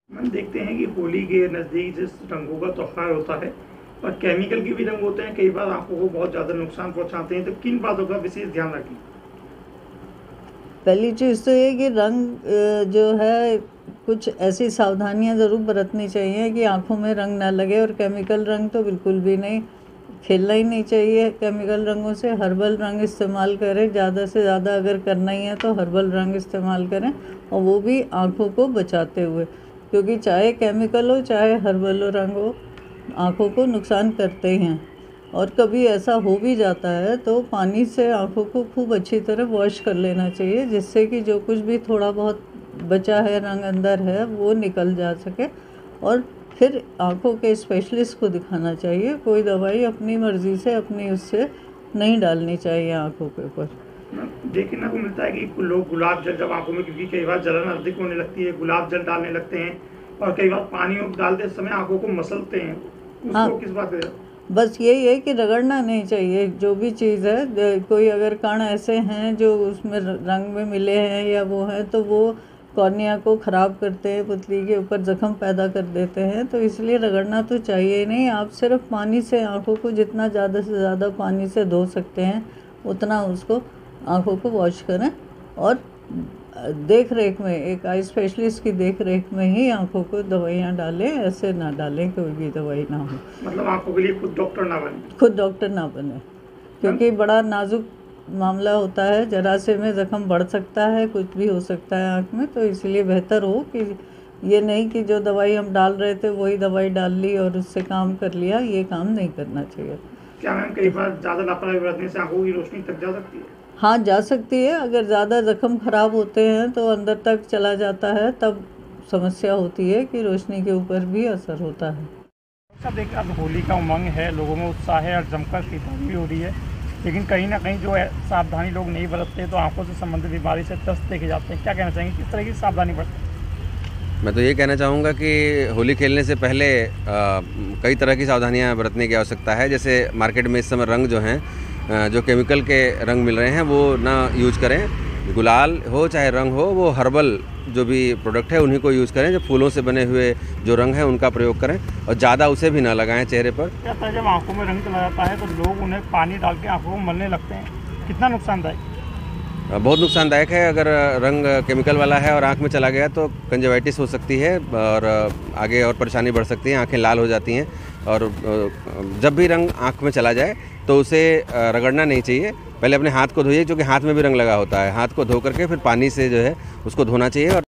हम देखते हैं कि होली के नज़दीक जिस रंगों का त्योहार होता है और केमिकल के भी रंग होते हैं, कई बार आंखों को बहुत ज़्यादा नुकसान पहुंचाते हैं, तो किन बातों का विशेष ध्यान रखें? पहली चीज़ तो ये कि रंग जो है कुछ ऐसी सावधानियां ज़रूर बरतनी चाहिए कि आंखों में रंग ना लगे, और केमिकल रंग तो बिल्कुल भी नहीं, खेलना ही नहीं चाहिए केमिकल रंगों से। हर्बल रंग इस्तेमाल करें, ज़्यादा से ज़्यादा अगर करना ही है तो हर्बल रंग इस्तेमाल करें, और वो भी आंखों को बचाते हुए, क्योंकि चाहे केमिकल हो चाहे हर्बल रंग हो, आंखों को नुकसान करते ही हैं। और कभी ऐसा हो भी जाता है तो पानी से आंखों को खूब अच्छी तरह वॉश कर लेना चाहिए, जिससे कि जो कुछ भी थोड़ा बहुत बचा है रंग अंदर है वो निकल जा सके। और फिर आंखों के स्पेशलिस्ट को दिखाना चाहिए। कोई दवाई अपनी मर्ज़ी से अपनी उससे नहीं डालनी चाहिए आंखों के ऊपर। देखने को मिलता है कि लोग गुलाब जल जब आंखों में, क्योंकि कई बार जलन अधिक होने लगती है, गुलाब जल डालने लगते हैं और कई बार पानी डालते समय आंखों को मसलते हैं, हाँ, उसको किस बात है? बस यही है कि रगड़ना नहीं चाहिए जो भी चीज़ है। कोई अगर कण ऐसे हैं जो उसमें रंग में मिले हैं या वो हैं, तो वो कॉर्निया को ख़राब करते हैं, पुतली के ऊपर ज़ख्म पैदा कर देते हैं, तो इसलिए रगड़ना तो चाहिए नहीं। आप सिर्फ पानी से आंखों को जितना ज़्यादा से ज़्यादा पानी से धो सकते हैं उतना उसको आंखों को वॉश करें, और देख रेख में, एक आई स्पेशलिस्ट की देख रेख में ही आंखों को दवाइयाँ डालें, ऐसे ना डालें कोई भी दवाई ना हो। मतलब आंखों के लिए खुद डॉक्टर ना बने? खुद डॉक्टर ना बने, क्योंकि बड़ा नाजुक मामला होता है, जरा से में ज़ख्म बढ़ सकता है, कुछ भी हो सकता है आँख में। तो इसलिए बेहतर हो कि ये नहीं कि जो दवाई हम डाल रहे थे वही दवाई डाल ली और उससे काम कर लिया, ये काम नहीं करना चाहिए। क्या मैम कई बार ज़्यादा लापरवाही बरतने से आंखों की रोशनी तक जा सकती है? हाँ, जा सकती है। अगर ज़्यादा ज़ख्म ख़राब होते हैं तो अंदर तक चला जाता है, तब समस्या होती है कि रोशनी के ऊपर भी असर होता है। सब देखिए, अब होली का उमंग है, लोगों में उत्साह है और जमकर खरीदारी भी हो रही है, लेकिन कहीं ना कहीं जो है सावधानी लोग नहीं बरतते तो आंखों से संबंधित बीमारी से त्रस्त देखे जाते हैं। क्या कहना चाहेंगे, किस तरह की सावधानी बरतें? मैं तो ये कहना चाहूँगा कि होली खेलने से पहले कई तरह की सावधानियां बरतने की आवश्यकता है। जैसे मार्केट में इस समय रंग जो हैं, जो केमिकल के रंग मिल रहे हैं वो ना यूज करें। गुलाल हो चाहे रंग हो, वो हर्बल जो भी प्रोडक्ट है उन्हीं को यूज़ करें। जो फूलों से बने हुए जो रंग है उनका प्रयोग करें, और ज़्यादा उसे भी ना लगाएं चेहरे पर। जब आंखों में रंग चला जाता है तो लोग उन्हें पानी डाल के आंखों को मलने लगते हैं, कितना नुकसानदायक? बहुत नुकसानदायक है। अगर रंग केमिकल वाला है और आंख में चला गया तो कंजक्टिविटिस हो सकती है और आगे और परेशानी बढ़ सकती है, आंखें लाल हो जाती हैं। और जब भी रंग आंख में चला जाए तो उसे रगड़ना नहीं चाहिए। पहले अपने हाथ को धोइए, क्योंकि हाथ में भी रंग लगा होता है। हाथ को धो करके फिर पानी से जो है उसको धोना चाहिए। और